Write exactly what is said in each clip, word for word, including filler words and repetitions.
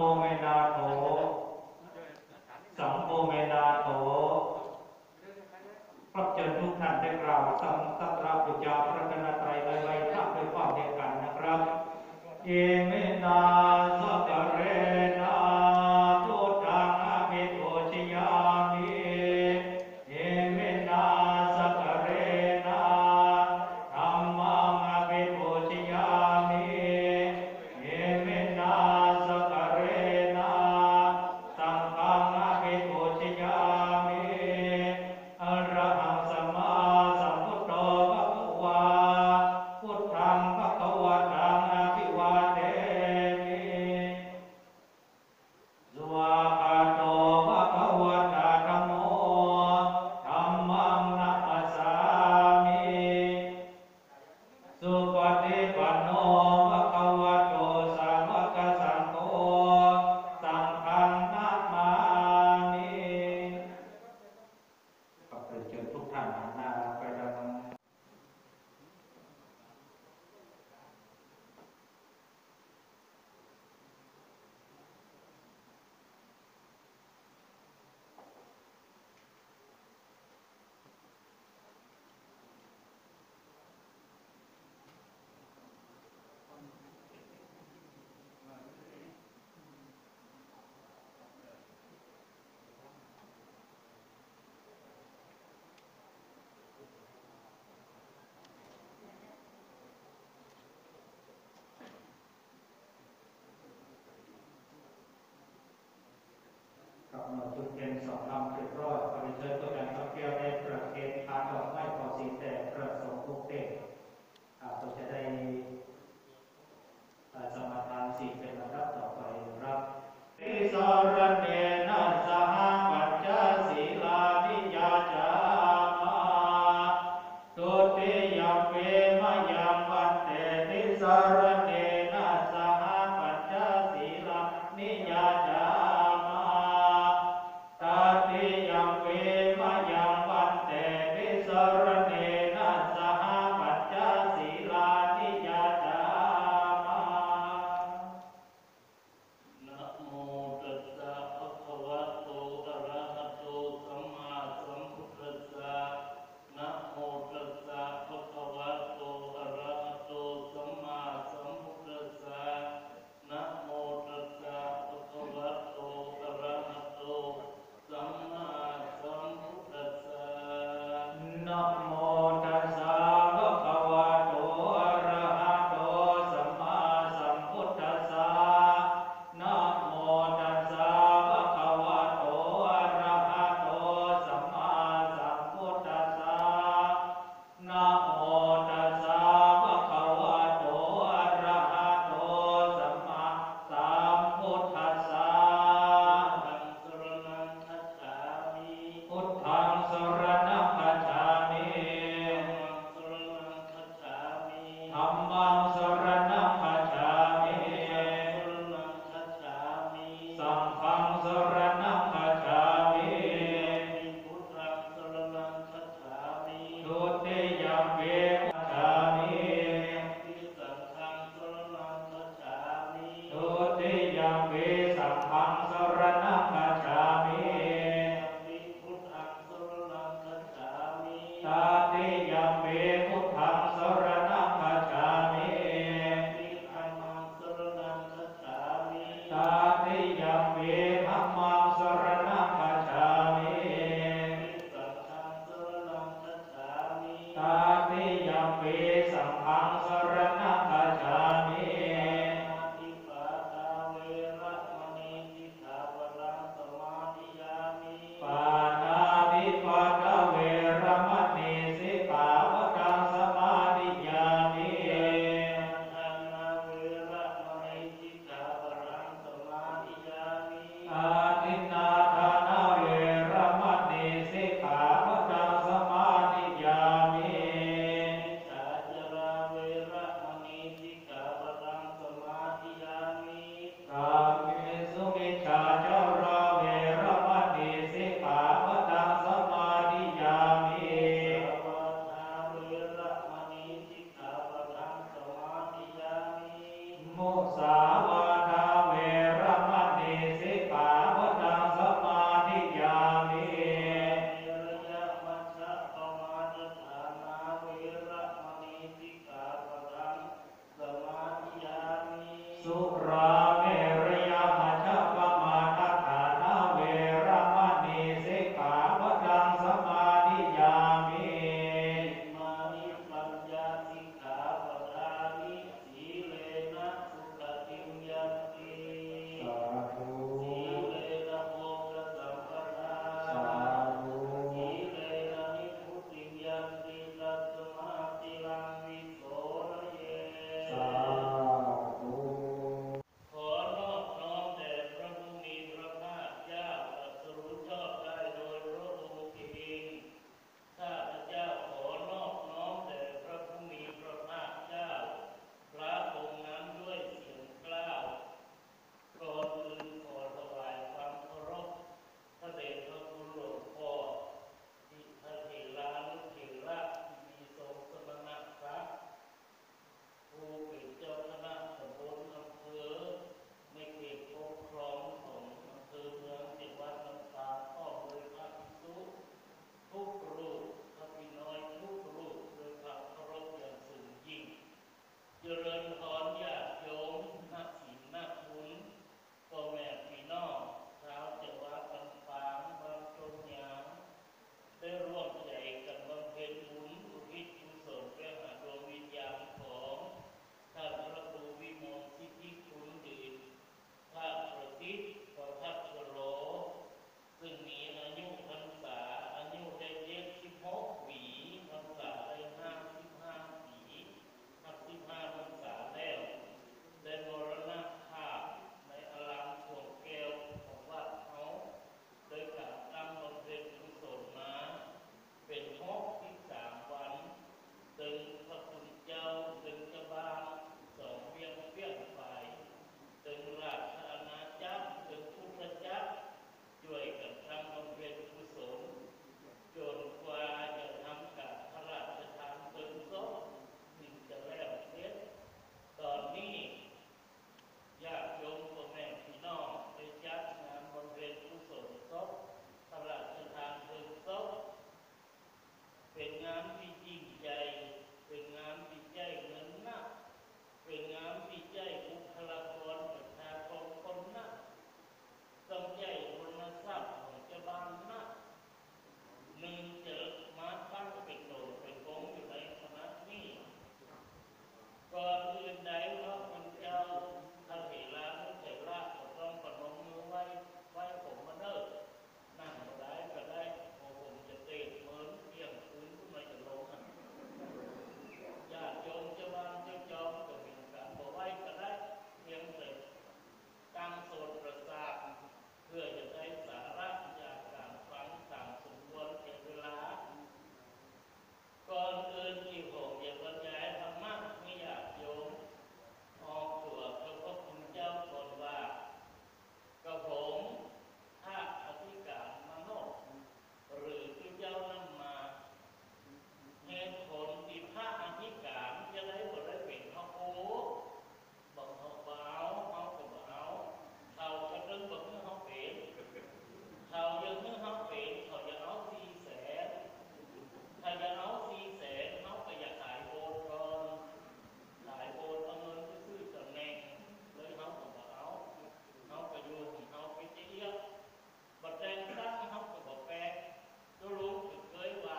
เมนาโถสังโฆเมนาโถพระเจ้าทุกท่านได้กล่าวสัมสัตราปุจจาพระกนตรัยไว้พระด้วยความเดียวกันนะครับเอเมนาสักเรนาพุทธังอภิปูชยามิเอเมนาสักเรนาธัมมังอภิปูชยามิเอเมนาสักเรนาสังฆังอภิปูชยามิอรหังสัมมาสัมพุทโธภะคะวาพุทธังภะคะวะตังอภิวาเทมิสุวาคาโตภะคะวะตาธัมโมธัมมังนัมมัสสามิสุปฏิปันโนภะคะวะโตสาวกสังโฆสังฆังนัมมามิขอบคุณเชิญทุกท่านหันหน้าไปทาง กับหน่วยจุดเทียนสองลำเรียบร้อยขอเชิญตัวแทนพระแก้วได้ประเคนทานดอกไม้ขอสีแต่ประสงค์ทุกเตอาจจะได้สมาทานสิ่งเป็นลำดับต่อไปครับติสรเนนะสหปัญจศีลานิยาจามาตุติยมเปมะยังวันเตติสรเนนะสหปัญจศีลานิยาจาตติยังเวมะยังวันเตติสรเนนะสหปัญจศีลานิยาจามานะโมตัสสะภะคะวะโตอะระหะโตสัมมาสัมพุทธัสสะนะโมตัสสะภะคะวะโตอะระหะโตสัมมาสัมพุทธัสสะนะโมตัสสะภะคะวะโตอะระหะโตสัมมาสัมพุทธัสสะนะโมตัสสะภะคะวะโตอะระหะโตสัมมาสัมพุทธัสสะนะโมตัสสะภะคะวะโตอะระหะโตสัมมาสัมพุทธัสสะนะโมตัสสะภะคะวะโตอะระหะโตสัมมาสัมพุทธัสสะพุทธังสรณังคัจฉามิธัมมังสรณังคัจฉามิสังฆังสรณังคัจฉามิทุติยมเปคัจฉามิทุติยมเปสังฆังสรณังคัจฉามิตติยมเปพุทธังสรณังคัจฉามิตติยมเปธัมมังสรณังคัจฉามิตติยมเปสังฆังสรณังคัจฉามิปานาติปาตาเวรมณีสิกขาปะทังสมาธิยามิอาทินนาทานาเวรมณีสิกขาปะทังสมาธิยามิกาเมสุมิจฉาจาราเวรมณีสิกขาปะทังสมาธิยามิมุสาวาทาเวรมณีสุราเมรยามัชฌปมาทฐานาเวรมณีสิกขาปดังสมาธิยามิมานิปัญญาสิกขาปทานิสีเลนะสุขติมยันติสาธุสีเลนะโภคสัมปทาสาธุสีเลนะนิพพุติมยันติตัสมาติลังวิโสระเยสาธุขอนอบน้อมแด่พระผู้มีพระภาคเจ้าตรัสรู้ชอบได้โดยพระองค์เองข้าพเจ้าขอนอบน้อมแด่พระผู้มีพระภาคเจ้าพระองค์นั้นด้วยเสียงกล้าวก่อนอื่นขอถวายความเคารพพระเดชพระคุณหลวงพ่อที่พระเถรานุเถระที่มีทรงสมณศักดิ์ผู้เป็นเจ้าคณะตำบลอำเภอในเขตปกครองของอำเภอเมืองจังหวัดลำปางพ่อโดยพระภิกษุทุกรูปพระพี่น้อยทุกรูปโดยความเคารพอย่างสูงยิ่งเจริญพรญาติโยมนักศีลนักบุญพ่อแม่พี่น้องชาวจังหวัดลำปางบางจงยางได้ร่วมใจกันบำเพ็ญบุญอุทิศกุศลแก่หาดวงวิญญาณของท่านพระครูวิมลสิทธิคุณดีพระประสิทธิ์ประพัชโรซึ่งมีอายุพรรษาอายุได้เจ็ดสิบหกปีพรรษาได้ห้าสิบห้าปีห้าสิบห้าพรรษาแล้วได้มรณภาพในอารามหลวงแก้วของวัดเขาโดยการตั้งบำเพ็ญกุศลมาเป็นหกสิบสามวันตึงพระคุณเจ้าตึงกระบาลสองเวียงเวียงฝ่ายตึงราชอาณาจักรตึงพุทธจักรช่วยกันทำบำเพ็ญกุศลจนกว่าจะทำการพระราชทานเพลิงศพถึงจะแล้วเสร็จตอนนี้ญาติโยมพ่อแม่พี่น้องได้จัดงานบำเพ็ญกุศลศพพระราชทานเพลิงศพเป็นงานที่ยิ่งใหญ่เป็นงานที่ใหญ่เงินนักเป็นงานที่ใหญ่บุคลากรประชาชนคนนักต้องใหญ่ทุนทรัพย์ของเจ้าบ้านนักหนึ่งจะมาตั้งเป็นโดดเป็นกองอยู่ในคณะนี้ก่อนอื่นใดพระคุณเจ้าพระเถรานุเถระก็ต้องประนมมือไหว้ไหว้ผมมาเด้อนั่งก็ได้ก็ได้พอผมจะเตะเหมือนเที่ยงคืนก็ไม่จะลงอ่ะญาติโยมเจ้าบ้านเจ้าจอมก็มีการบอกไหว้ก็ได้เพียงแต่ตั้งโสดประสาทเพื่อจะได้สาระจากการฟังตามสมควรแก่เวลาก่อนอื่นที่ผมจะบรรยายธรรมะให้ญาติโยมออกตัวพระพุทธเจ้าก่อนว่ากระผมถ้าอธิการมโนหรือพระเจ้านำมาเหตุผลที่พระอธิการจะได้บ่ได้เป็นพระโอบอกเขาเบาเขาก็เบาเขาก็เรื่องบอกให้เขาเป็นเขายังให้เขาเป็นเขาจะเอาสี่แสนถ้าจะเอาสี่แสนเขาก็อยากขายโบสถ์ก่อนขายโบสถ์เอาเงินไปซื้อตำแหน่งเลยเขาก็บอกเอาเขาก็อยู่ของเขาไปเจี๊ยบบัดแดงตั้งเขาก็บอกแปลกตัวรู้ก็เคยว่า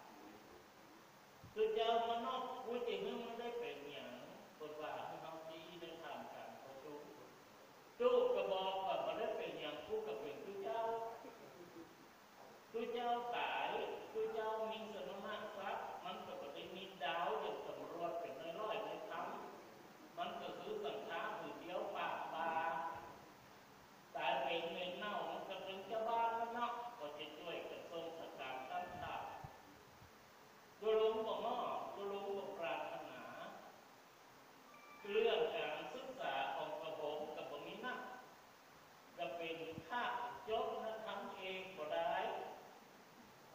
คือเจ้ามานอกผู้จริงมันได้เป็นอย่างคนว่าให้เขาดีในทางการประชุมตู้ก็บอกว่ามันได้เป็นอย่างผู้กับเป็นผู้เจ้าผู้เจ้าตายผู้เจ้ามีสนมากทรัพย์มันก็ไม่ได้มีดาวอย่างตำรวจเป็นน้อยๆในคำมันก็คือสังฆาผู้เดียวปากบาตายเป็นเงินเน่ามันก็เป็นเจ้าบ้านแล้วเนาะก็จะช่วยกันทรงสกัดตั้งข่าวตัวลุงบอกว่าตัวลุงบอกปรารถนาเรื่องการศึกษาของกระผมกับผมนี้นะจะเป็นภาคยกนะทำเองก็ได้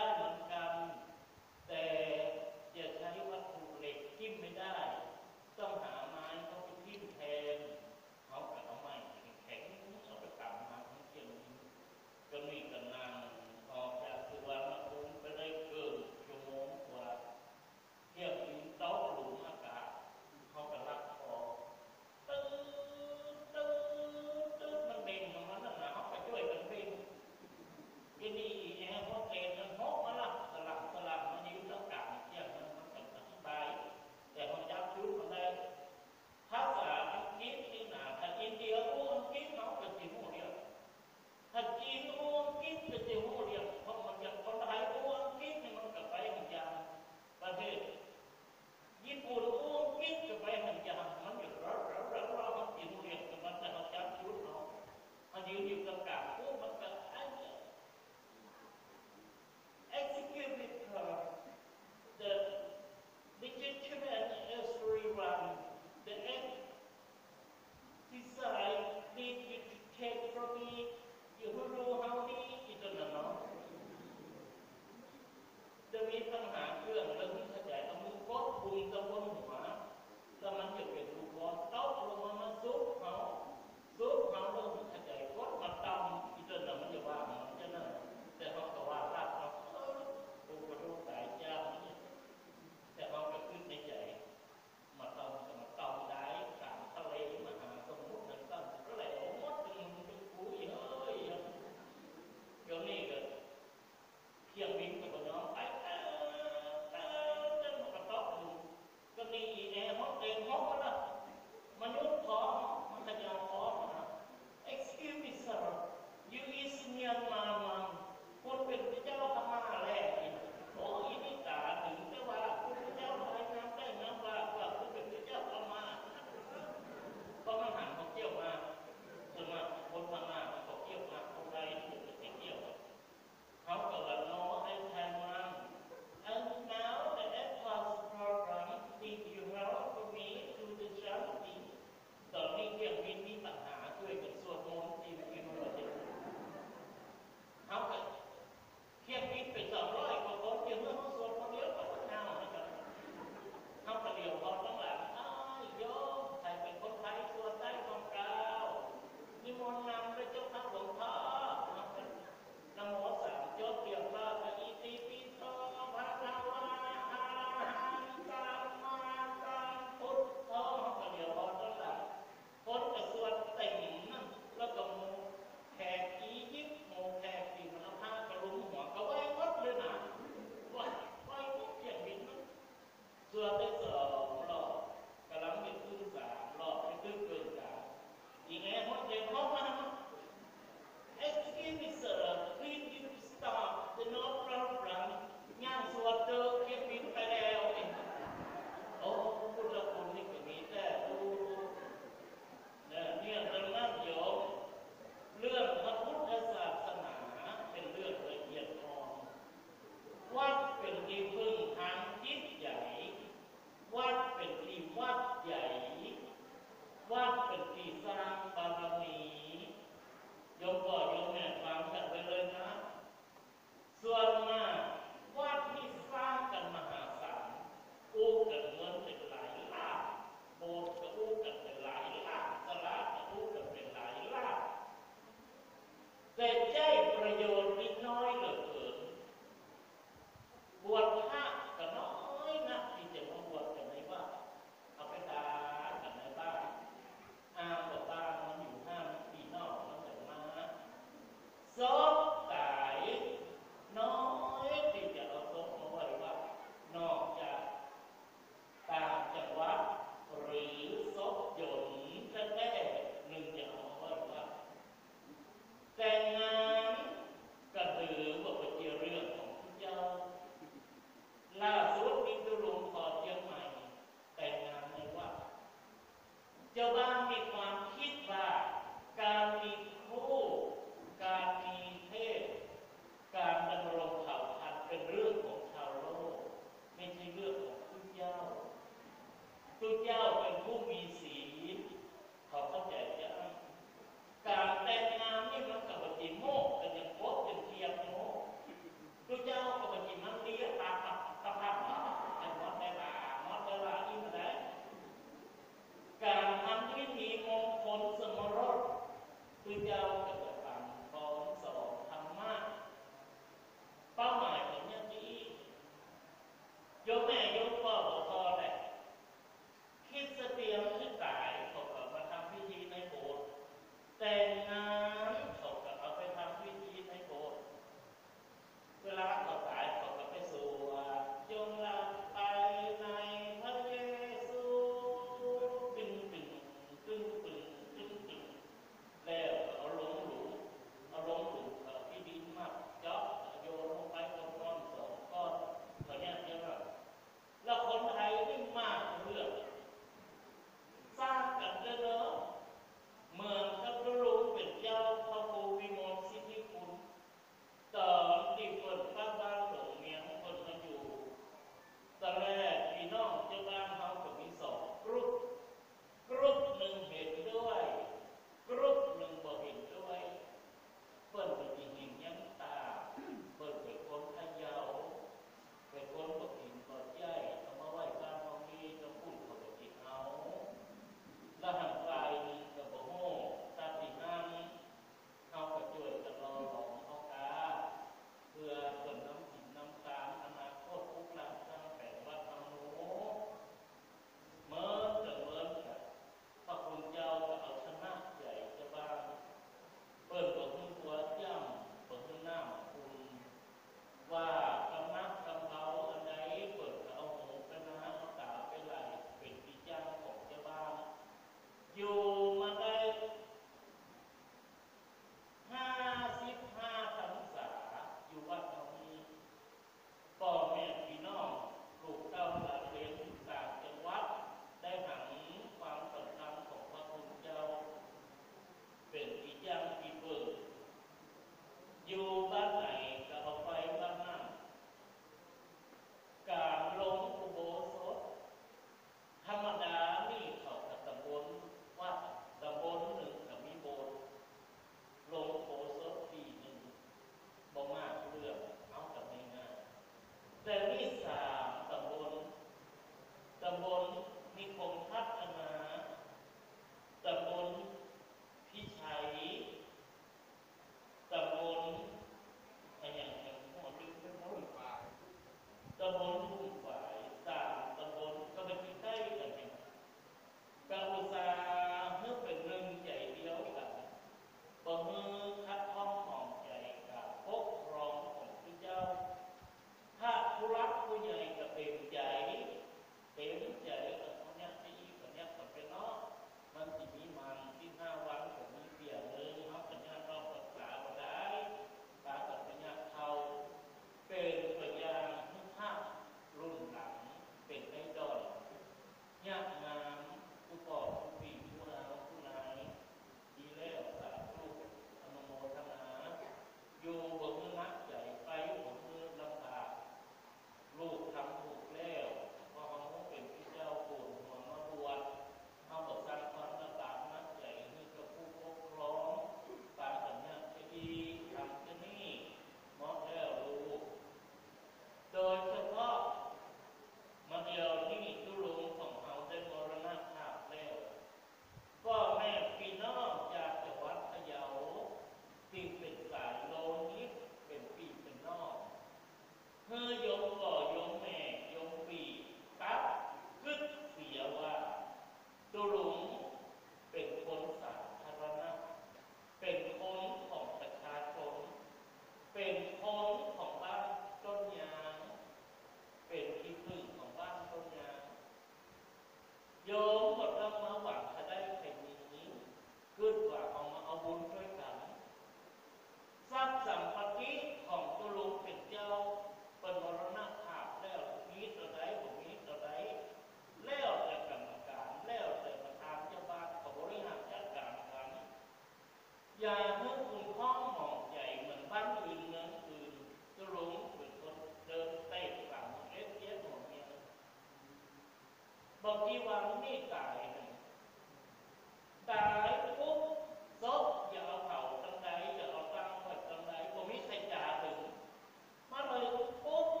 แต่มีสามตำบลตำบลนิคมพัฒนาตำบลพิชัยตำบลอะไรอย่างเงี้ยหัวดึงเป็นรุ่นฝ่ายตำบลรุ่นฝ่ายสามตำบลก็เป็นที่ใกล้กันเนี่ยกาอุตสาห์เมื่อเป็นเรื่องใหญ่เดียวกันบ่มือคัดข้องหอมใจกับปกครองของพระเจ้าถ้าผู้รักผู้ใหญ่ก็เต็มใจเต็มใจกับคนนี้ที่คนนี้คนเป็นเนาะมันจะมีมันที่ห้าวันผมมีเปลี่ยนเลยครับปัญญาเราศึกษาบ่ได้ตากับปัญญาเขาเป็นตัวอย่างทุกภาครุ่นหลังเป็นไอดอลยากงามผู้ปอบผู้ปีผู้นาวผู้นายดีแล้วสาธุอนุโมทนาอยู่บนมือนักใหญ่ไปบนมือลำบากลูกทำถูกแล้วพอเขาเป็นพระเจ้าปู่หัวมาบวชเขาบอกสร้างความลำบากนักใหญ่นี่ก็ผู้ปกครองตามสัญญาที่ดีทำที่นี่มอบแล้วลูกโดยเฉพาะมาเดียวนี่ตุลุงของเขาได้มรณภาพแล้วก็แม่พี่น้องจากจังหวัดพะเยาที่เป็นสายโลนิดเป็นปีเป็นนอกเพื่อยมก่อยมแม่ยมปีตับกึดเสียว่าตุลุงเป็นคนสาธารณะเป็นคนของประชาชนเป็นคนของบ้านต้นยางเป็นที่พึ่งของบ้านต้นยางโยมหมดแล้วมาหวังจะได้แผ่นดินนี้ขึ้นกว่าเอามาเอาบุญด้วยกันทรัพย์สัมปติของตุลุงเป็นเจ้าเป็นมรณภาพแล้วมีตัวใดผมมีตัวใดแล้วแต่กรรมการแล้วแต่ประธานเจ้าบ้านเขาบริหารจัดการกันอย่าเพิ่งคุณข้องหมองใหญ่เหมือนบ้านอื่นเมืองอื่นตุลุงเป็นคนเดินเตะฝั่งเล็บเย็บหัวเมียบางทีวันนี้ตายตายปุ๊บศพอย่าเอาเผาตั้งใดอย่าเอาตั้งไว้ตั้งใดผมมีใครจ่าถึงมาเลยปุ๊บ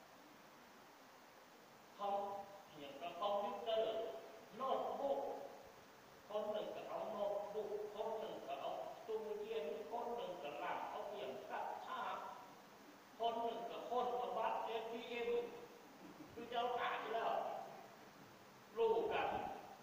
เขาเขียนกับคอมพิวเตอร์โน้ตบุ๊กคนหนึ่งก็เอาโน้ตบุ๊กคนหนึ่งก็เอาตู้เย็นคนหนึ่งก็หลังเขาเขียนกับชาคนหนึ่งก็คนเอาบัตรเอทีเอ็มคือเจ้าตายแล้วรู้กัน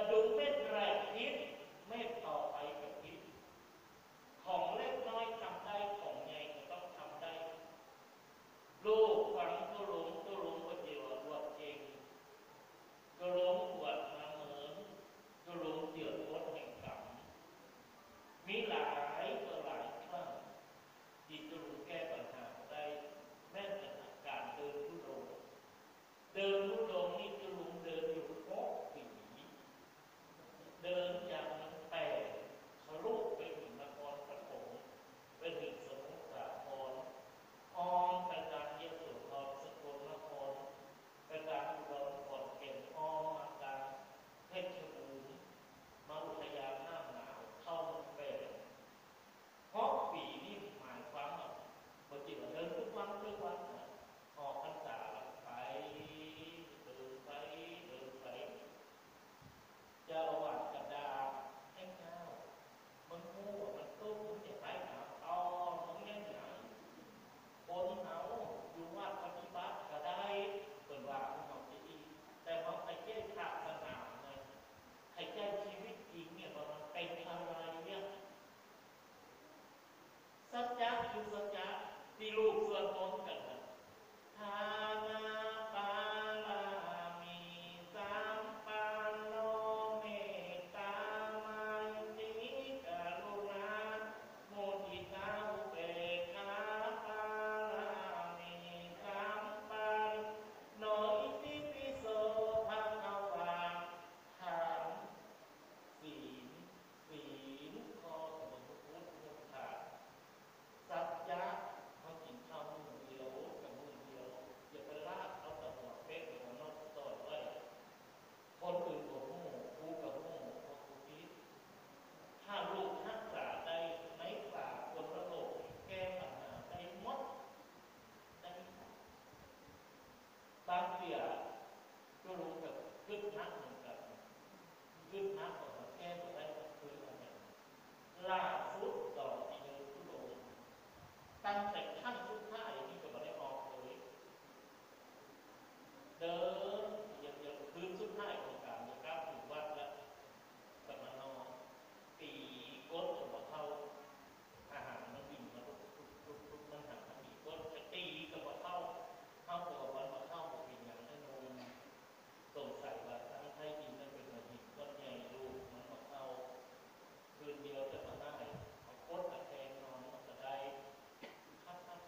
ดุมเม็ดแรกพิษเม็ดต่อไปกับพิษของเล็กน้อยทำได้ของใหญ่ก็ต้องทำได้ลูกฟังก็หลงก็หลงก็เจียวบวชเองก็หลงบวชมาเหมือนก็หลงเดือดร้อนแห่งกรรมมีหลายต่อหลายครั้งที่จะรู้แก้ปัญหาได้แม้แต่การเดินทุดงค์เดินทุดงค์นี่จะรู้เดินอยู่หกปีเดินอย่างมันแปลกทะลุไปถึงนครปฐมไปถึงสมุทรสาครอ้อมไปทางยโสธรสกลนครไปทางอุดรขอนแก่นอ้อมมาทางเพชรบูรณ์มาอุทยานหน้าหนาวเข้ามันแปลกเพราะปีนี้หมายความว่าปกติเราเดินทุกวันทุกวันออกพรรษาไปเดินไปเดินไปเจ้าอาวาสกระดาษให้เจ้ามันโง่มันตุ้มจะไปหาเอามันยังไงคนเอาอยู่วัดปฏิบัติก็ได้เปิดว่าของที่ดีแต่พอไปแก้ขาดสนามเลยให้แก้ชีวิตจริงเนี่ยมันเป็นอะไรเนี่ยสัจจะคือสัจจะที่ลูกส่วนตนกันนะทานาปาลามีสัมปันโนเมตตามันติกรุณาโมทิตาอุเบกขาปาลามีสัมปันโนอิติปิโสภะคะวาทานศีลศีลข้อสมมุติพุทธมุทธาสัจจะเขากินข้าวมื้อเดียวกับมื้อเดียวอย่าไปลากเอาแต่หัวเป็ดหัวนกต่อยไว้คนอื่นกับหูกูกับหูกับกูคิดถ้าลูกทักษะได้ในฝากคนละโลกแก้ปัญหาได้หมดได้บางเสียก็รู้กับขึ้นนักเหมือนกันขึ้นนักของแก้ปัญหาได้คืออะไรล่าสุดต่อที่เดินทุโรตั้งแต่ขั้นสุดท้ายนี่ก็ไม่ได้ออกเลยเดินอย่างอย่างคืนสุดท้ายของการจะกลับถึงวัดแล้วกับมานอนตีก้นหัวเข้าอาหารมันบินมาทุกทุกทุกทุกมันหาตีก้นจะตีกับหัวเข้าเข้าตัววันหัวเข้าหัวบินอย่างนั้นนูนสงสัยว่าทั้งไทยดินนั่นเป็นมาหินก้อนใหญ่ดูมันหัวเข้าคืนเดียวจะมาได้เอาก้นตะแคงนอนมันจะได้ขั้นขั้น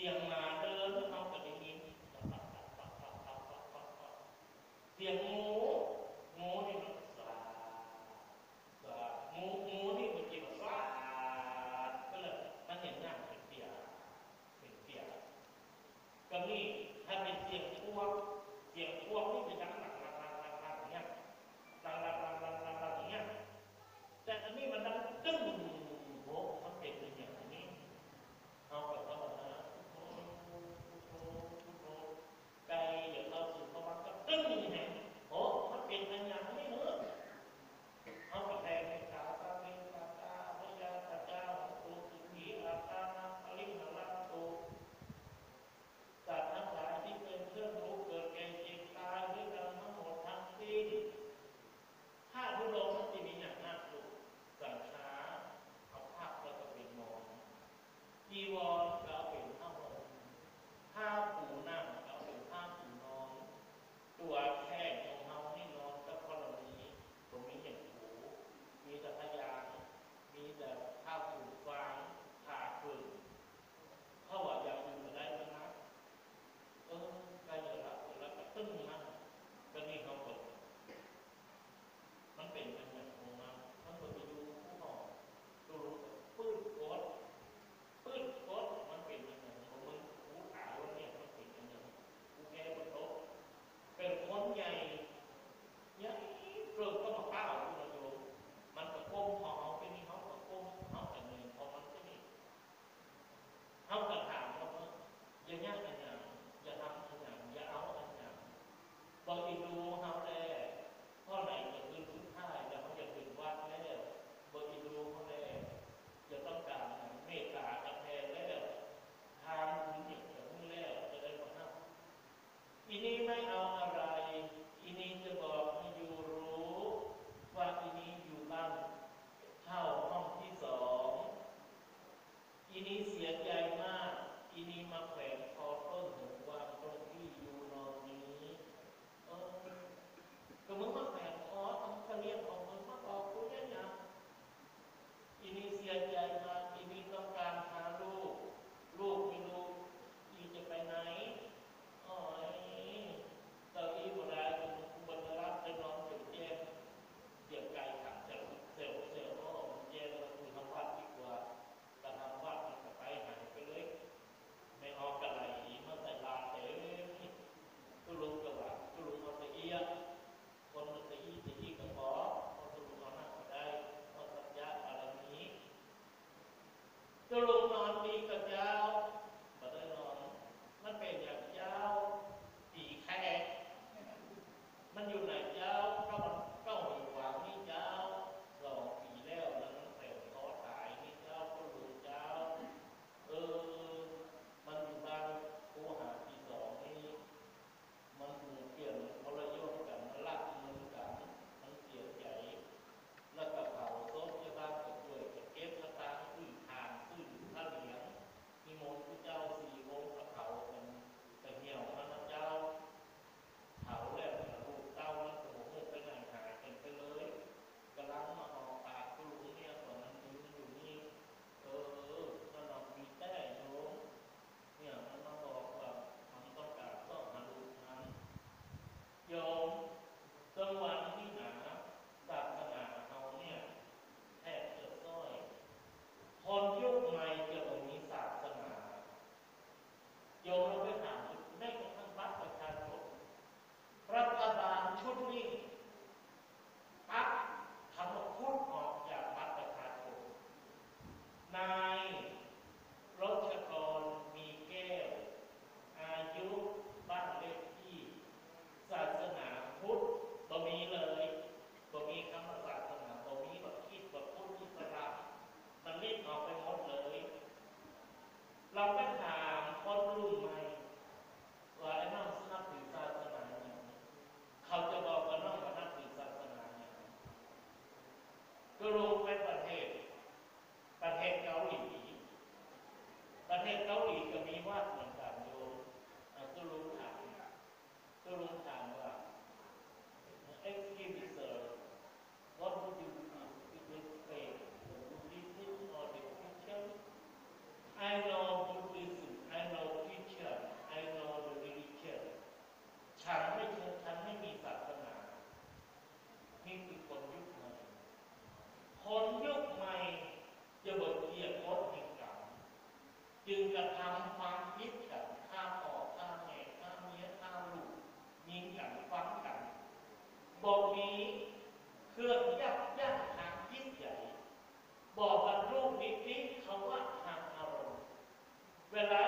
สียงหมาเดินเอาก็ได้ยินเสียงงูงูนี่มันสาสางูงูนี่มันจีบสาก็เลยมันเห็นหน้าเป็นเสียเป็นเสียก็นี่ถ้าเป็นเสียงพวกเสียงพวกนี่จะดังหลังหลังหลังหลังหลังอย่างเงี้ยหลังหลังหลังหลังหลังหลังอย่างเงี้ยแต่อันนี้มันดังตึ้งโอ้มันเป็นอย่างนี้เอาไปเอาไปนะไก่เดี๋ยวเราสู่เข้ามาก็ตึ้งอย่างนี้โอ้มันเป็นอย่างนี้เนอะเอาไปแทงในขาตาเป็นตาตาพยาตาเจ้าตูสุขีอาตานาอลิมหลังตูตัดนัก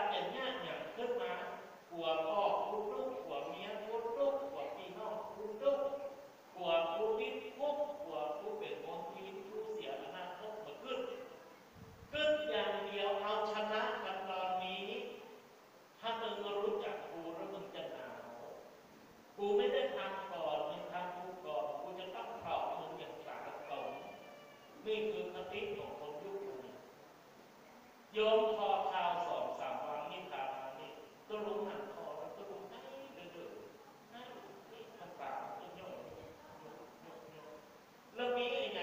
อย่างเงี้ยอย่างขึ้นมาผัวพ่อคุณลูกผัวเมียคุณลูกผัวพี่น้องคุณลูกผัวผู้วิทย์ทุกผัวผู้เป็นคนชีวิตผู้เสียอนาคตมาขึ้นขึ้นอย่างเดียวเอาชนะกันตอนนี้ถ้ามึงมารู้จักกูแล้วมึงจะหนาวกูไม่ได้ทำก่อนมึงทำกูก่อนกูจะต้องเผามึงอย่างสาสมนี่คือคติของคนยุคนี้โยมพอข่าวสองสามวันนี่ตามมานี่ก็รู้หันคอแล้วก็รู้ให้เรื่อยๆให้นี่ภาษาก็ย่อยแล้วมีไอ้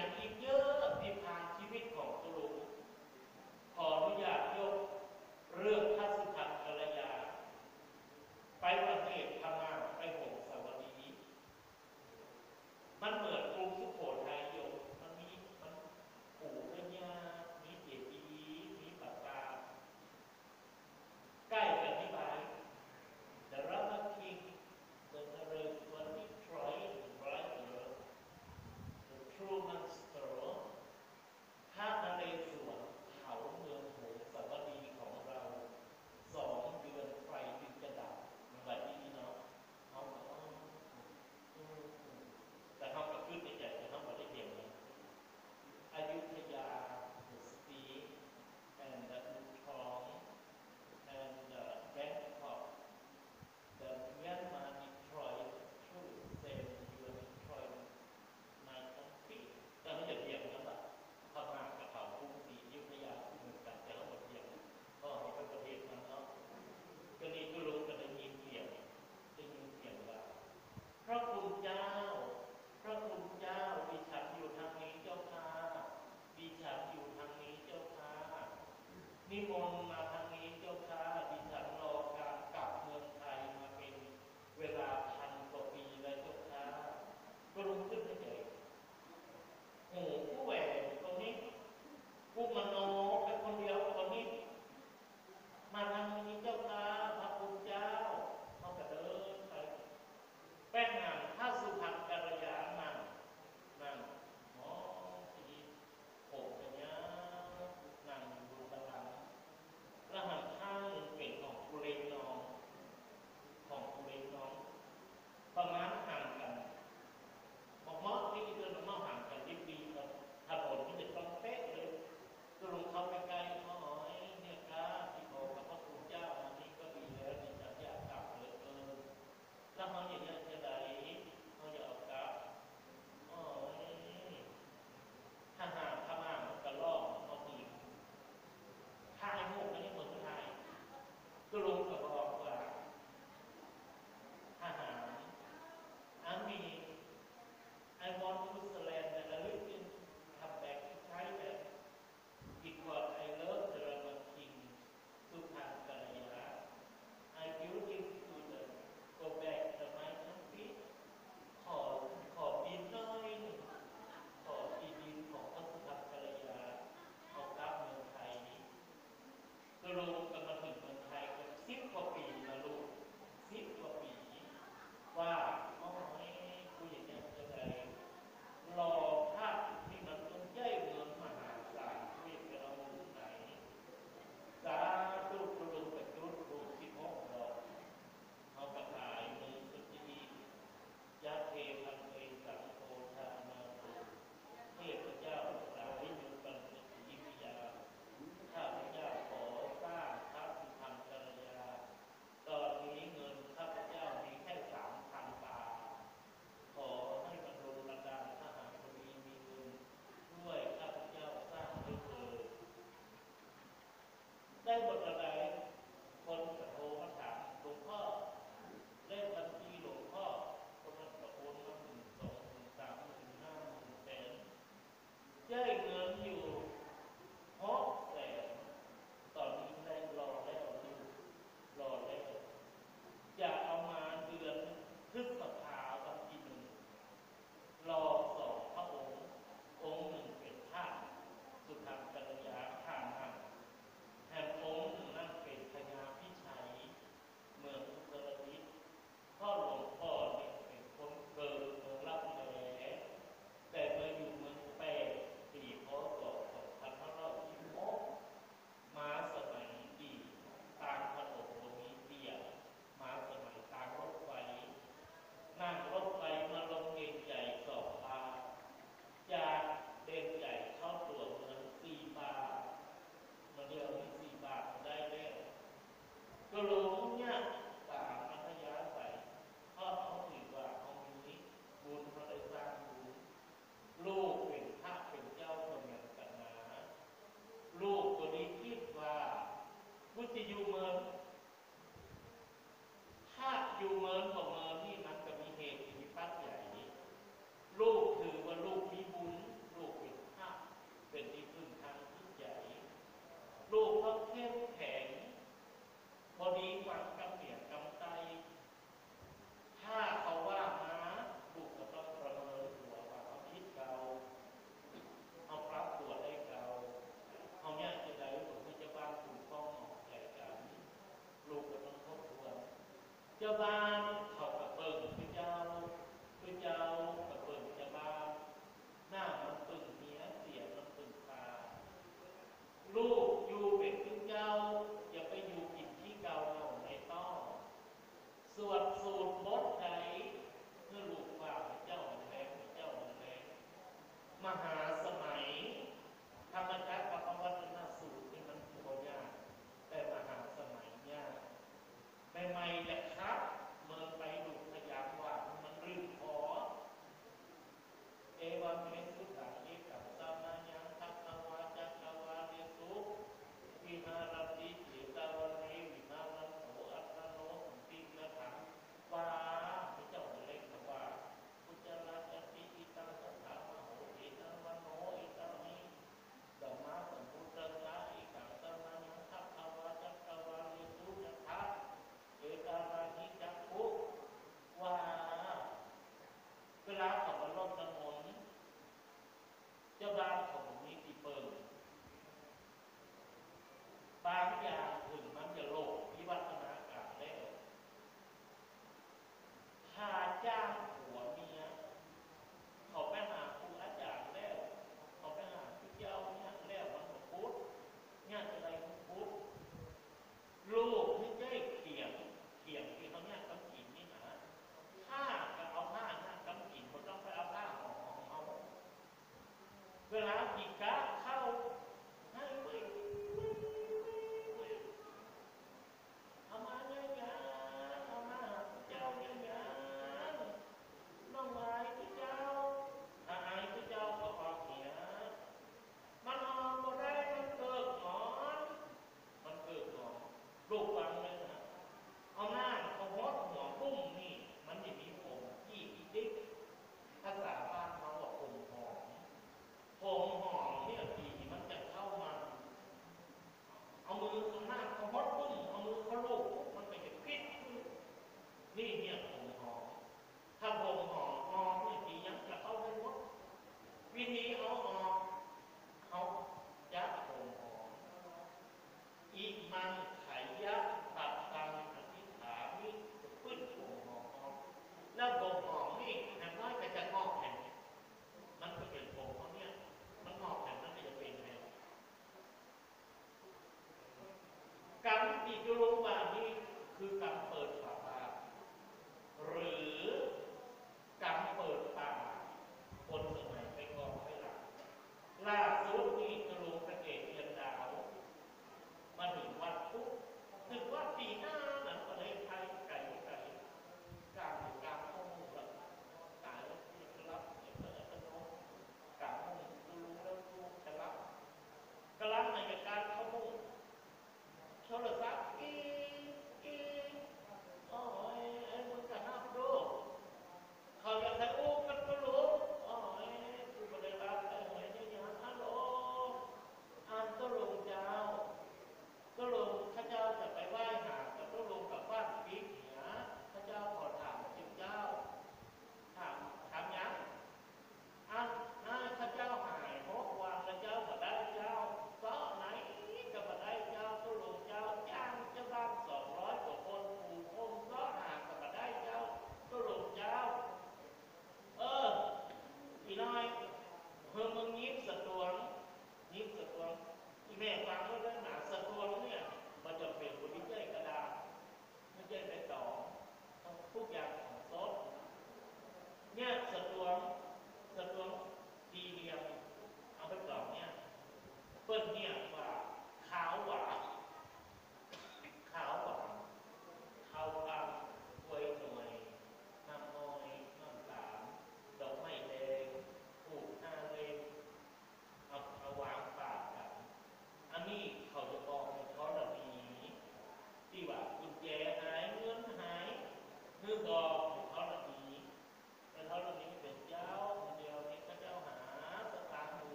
วันกำเหนียกกำไตถ้าเขาว่ามาลูกก็ต้องประเมินตัวว่าเขาคิดเก่าเอาปรับตัวได้เก่าเอาเนี่ยจะได้หลวงพี่เจ้าบ้านถูกต้องออกแก่กันลูกก็ต้องทบทวนเจ้าบ้านเขากระเปิงพระเจ้าพระเจ้ากระเปิงเจ้าบ้านหน้ามันปึงเนี้ยเสียมันปึงตาลูกอยู่เป็นพระเจ้าอย่าไปอยู่กินที่เก่าเราในต้อสวดสูตรบทใดเพื่อลูกว่าพระเจ้ามันแรงพระเจ้ามันแรงมหาสมัยธรรมจักรกับวัฒนสูตรนี่มันโคตรยากแต่มหาสมัยยากใหม่ๆแหละครับเมื่อไปดูพยากว่ามันรื้อขอเอวังเมสุตาเอกับสามายังทัพพวาจักรวาเดสุวิหารติเจตาวเนวิหารันโสอัตตโนสัมปินะถังว่าพระเจ้าเล็กนะว่าพุทธราชติอิตังสัทธามโหเอตังวันโนอิตังนิดัมมาสัมพุทธัสสะอิกังสามายังทัพพวาจักรวาเดสุยัตถะเอตา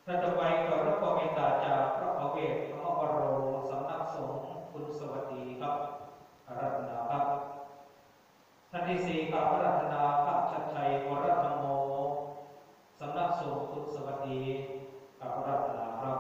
ถ้าจะไปขอรับความเมตตาจากพระอเวทพระวโรสำนักสงฆ์คุณสวัสดีครับอารัตนาครับท่านที่สี่กับอารัตนาพระชัดชัยวรธรรมโมสำนักสงฆ์คุณสวัสดีกับอารัตนาครับ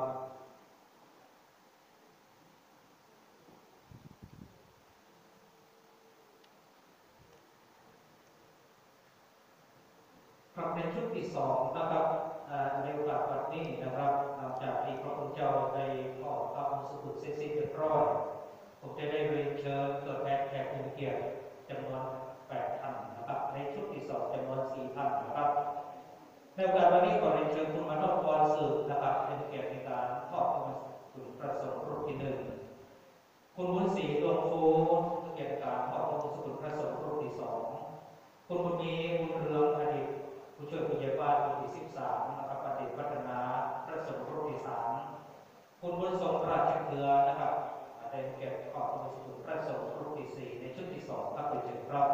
ครับในชุดที่สองนะครับในโอกาสวันนี้นะครับหลังจากที่พระคุณเจ้าได้มอบพระมงกุฎเสร็จสิ้นเรียบร้อยผมจะได้เรียนเชิญตัวแทนแขกผู้มีเกียรติจำนวนแปดท่านนะครับในชุดที่สองจำนวนสี่ท่านนะครับในโอกาสวันนี้ขอเรียนเชิญคุณมโนกรสืบนะครับเป็นเกียรติในการมอบพระมงกุฎพระสงฆ์รูปที่หนึ่งคุณบุญศรีดวงฟูเกียรติการมอบพระมงกุฎพระสงฆ์รูปที่สองคุณบุญมีบุญเรืองอดีตผู้ช่วยผู้ใหญ่บ้านรูปที่สิบสามนะครับอดีตพัฒนาพระสงฆ์รูปที่สามคุณบุญทรงราชเครือนะครับได้เก็บขอบพระคุณพระสงฆ์รูปที่สี่ในชุดที่สองครับเป็นเชิญครับ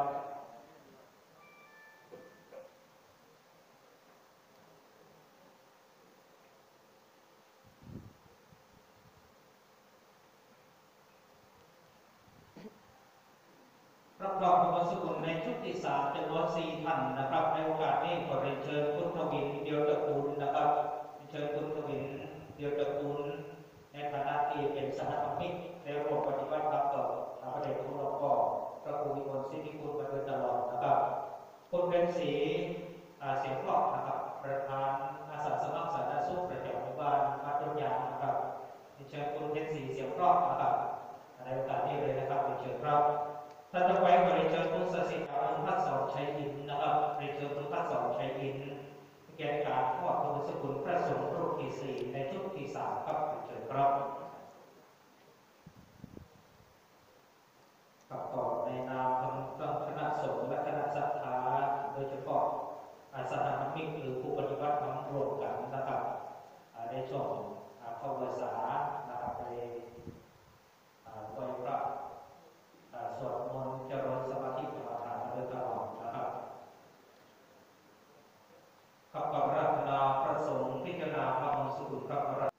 รับรองพระวสกุลในชุดที่สามจำนวนสี่ท่านนะครับในโอกาสนี้ขอเรียนเชิญคุณทวินเดียวตระกูลนะครับเชิญคุณทวินเดียวตระกูลในฐานะที่เป็นสหธรรมิกในระบบปฏิบัติธรรมต่อพระประเดชคุณหลวงพ่อพระครูวิมลสิทธิคุณมาโดยตลอดนะครับคุณเป็นศรีเสียงเพราะนะครับประธานอาสาสมัครสาธารณสุขประจำหมู่บ้านบ้านต้นยางนะครับเชิญคุณเป็นศรีเสียงเพราะนะครับในโอกาสนี้เลยนะครับเชิญครับท่านจะไปบริเชิญคุณสศิษย์คุณพัฒสอนชัยอินนะครับบริเชิญคุณพัฒสอนชัยอินแก่การมอบพระมงกุฎพระสงฆ์รูปที่สี่ในชุดที่สามครับเชิญครับครับต่อในนามของคณะสงฆ์และคณะศรัทธาโดยเฉพาะอาสาสมัครหรือผู้ปฏิบัติธรรมรวมกันนะครับได้ส่งเข้าภาษานะครับในบริกรสวดมนต์เจริญสมาธิกรรมฐานมาโดยตลอดนะครับขอบคุณรัตนาพระสงฆ์พิจารณาพระมงกุฎพระพร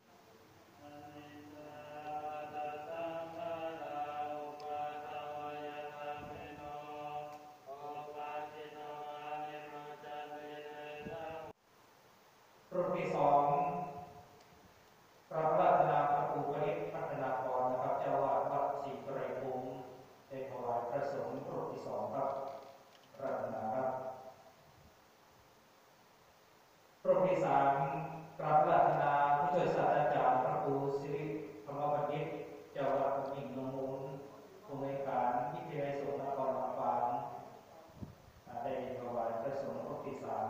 รูปที่สองพระรัตนาพระครูปริศพัฒนากรนะครับเจ้าวาดวัดศรีไกรภูมิได้ถวายพระสงฆ์รูปที่สองครับรัตนาครับรูปที่สามพระรัตนาผู้ช่วยศาสตราจารย์พระครูสิริธรรมบัณฑิตเจ้าวาดวัดหิ่งนมูลผู้ในการวิทยาลัยสงฆ์นครลำปางได้ถวายพระสงฆ์รูปที่สาม